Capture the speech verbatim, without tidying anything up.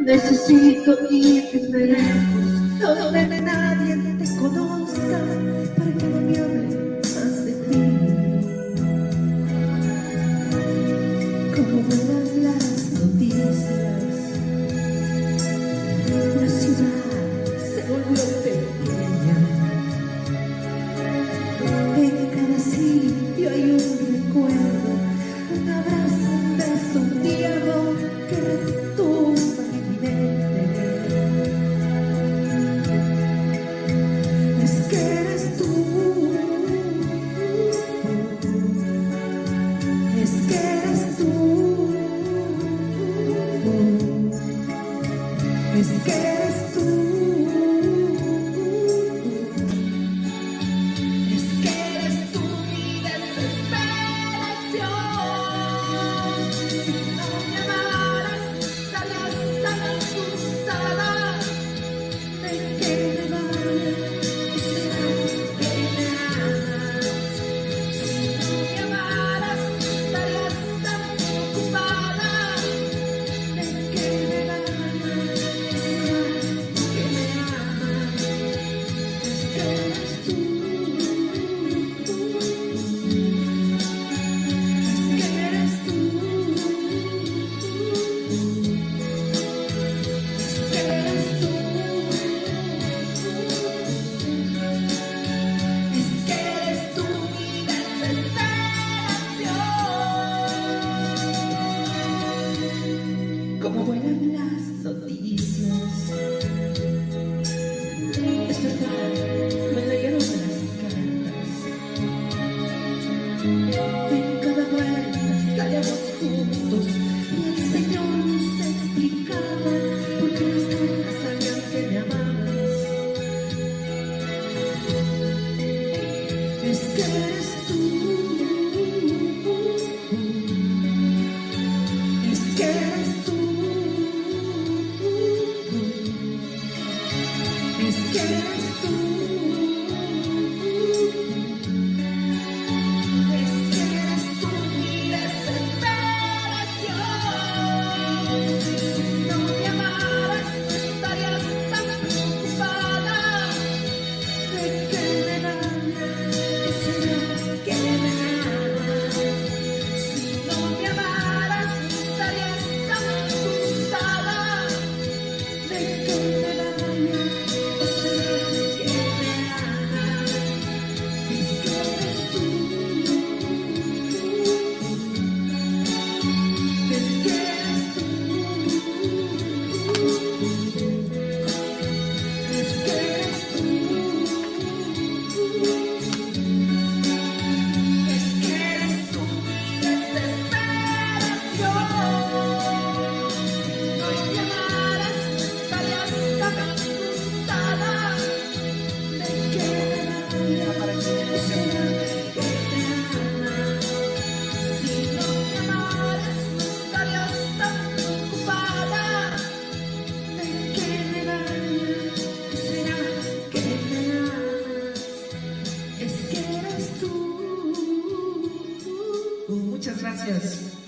Necesito irme lejos, donde nadie te conozca, para que no me hable más de ti. Como vuelan las noticias, la ciudad se volvió pequeña. En cada sitio hay un recuerdo, un abrazo, un beso, un diálogo que retumba en mi mente. Es que eres tú, es que eres tú, es que eres tú. Como vuelan las noticias, es verdad, me leyeron las cartas. En cada vuelta salíamos juntos y el Señor nos explicaba por qué las cartas sabían que me amabas. Es que eres tú, es que eres tú. Es que eres tú, es que eres tú mi desesperación. Si no me amaras, no estarías tan preocupada de que me amas, ¿qué será que me amas? Si no me amaras, no estarías tan asustada de que me amas. Muchas gracias.